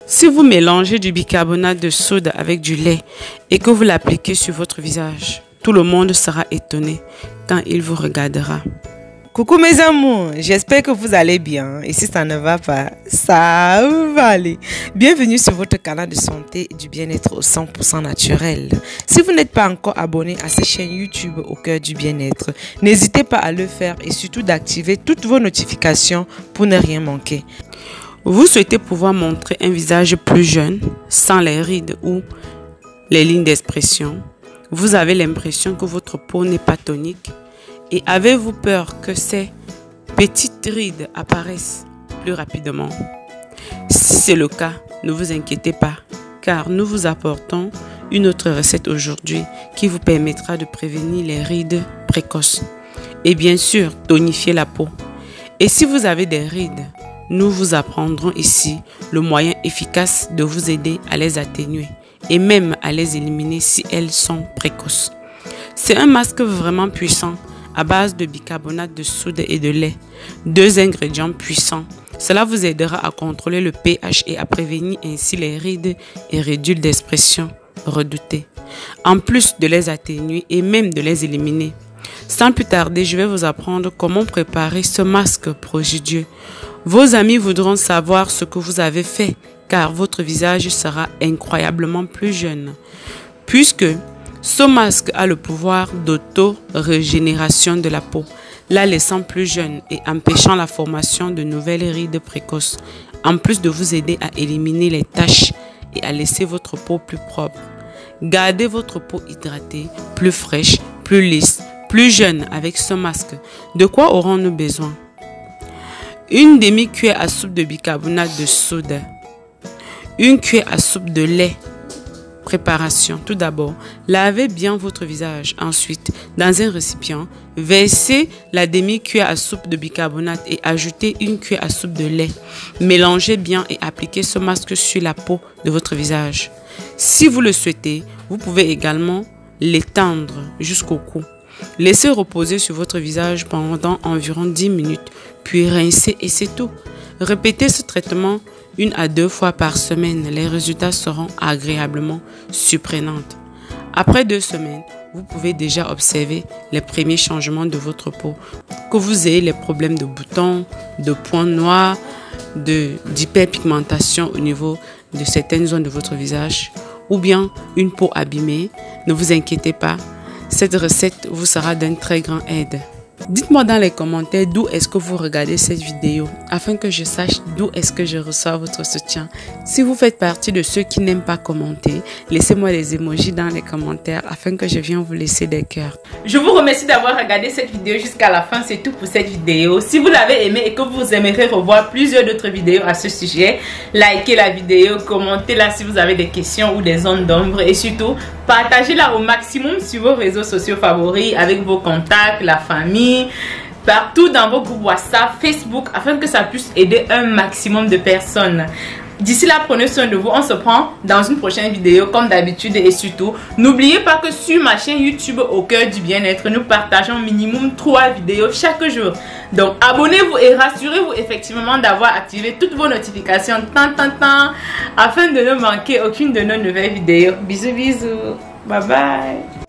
Si vous mélangez du bicarbonate de soude avec du lait et que vous l'appliquez sur votre visage, tout le monde sera étonné quand il vous regardera. Coucou mes amours, j'espère que vous allez bien et si ça ne va pas, ça va aller. Bienvenue sur votre canal de santé et du bien-être au 100% naturel. Si vous n'êtes pas encore abonné à cette chaîne YouTube au cœur du bien-être, n'hésitez pas à le faire et surtout d'activer toutes vos notifications pour ne rien manquer. Vous souhaitez pouvoir montrer un visage plus jeune, sans les rides ou les lignes d'expression. Vous avez l'impression que votre peau n'est pas tonique. Et avez-vous peur que ces petites rides apparaissent plus rapidement? Si c'est le cas, ne vous inquiétez pas, car nous vous apportons une autre recette aujourd'hui qui vous permettra de prévenir les rides précoces. Et bien sûr, tonifier la peau. Et si vous avez des rides, nous vous apprendrons ici le moyen efficace de vous aider à les atténuer et même à les éliminer si elles sont précoces. C'est un masque vraiment puissant à base de bicarbonate de soude et de lait, deux ingrédients puissants. Cela vous aidera à contrôler le pH et à prévenir ainsi les rides et ridules d'expression redoutées, en plus de les atténuer et même de les éliminer. Sans plus tarder, je vais vous apprendre comment préparer ce masque prodigieux. Vos amis voudront savoir ce que vous avez fait, car votre visage sera incroyablement plus jeune, puisque ce masque a le pouvoir d'auto-régénération de la peau, la laissant plus jeune et empêchant la formation de nouvelles rides précoces, en plus de vous aider à éliminer les taches et à laisser votre peau plus propre. Gardez votre peau hydratée, plus fraîche, plus lisse, plus jeune avec ce masque. De quoi aurons-nous besoin? Une demi-cuillère à soupe de bicarbonate de soude, une cuillère à soupe de lait. Préparation. Tout d'abord, lavez bien votre visage. Ensuite, dans un récipient, versez la demi-cuillère à soupe de bicarbonate et ajoutez une cuillère à soupe de lait. Mélangez bien et appliquez ce masque sur la peau de votre visage. Si vous le souhaitez, vous pouvez également l'étendre jusqu'au cou. Laissez reposer sur votre visage pendant environ 10 minutes, puis rincez et c'est tout. Répétez ce traitement 1 à 2 fois par semaine. Les résultats seront agréablement surprenants. Après 2 semaines, vous pouvez déjà observer les premiers changements de votre peau. Que vous ayez les problèmes de boutons, de points noirs, d'hyperpigmentation au niveau de certaines zones de votre visage, ou bien une peau abîmée, ne vous inquiétez pas. Cette recette vous sera d'une très grande aide. Dites-moi dans les commentaires d'où est-ce que vous regardez cette vidéo afin que je sache d'où est-ce que je reçois votre soutien. Si vous faites partie de ceux qui n'aiment pas commenter, laissez-moi des emojis dans les commentaires afin que je vienne vous laisser des cœurs. Je vous remercie d'avoir regardé cette vidéo jusqu'à la fin. C'est tout pour cette vidéo. Si vous l'avez aimé et que vous aimeriez revoir plusieurs d'autres vidéos à ce sujet, likez la vidéo, commentez-la si vous avez des questions ou des zones d'ombre et surtout, partagez-la au maximum sur vos réseaux sociaux favoris avec vos contacts, la famille, partout dans vos groupes WhatsApp, Facebook, afin que ça puisse aider un maximum de personnes. D'ici là, prenez soin de vous. On se prend dans une prochaine vidéo comme d'habitude et surtout, n'oubliez pas que sur ma chaîne YouTube au cœur du bien-être, nous partageons minimum 3 vidéos chaque jour. Donc, abonnez-vous et rassurez-vous effectivement d'avoir activé toutes vos notifications afin de ne manquer aucune de nos nouvelles vidéos. Bisous, bisous. Bye bye.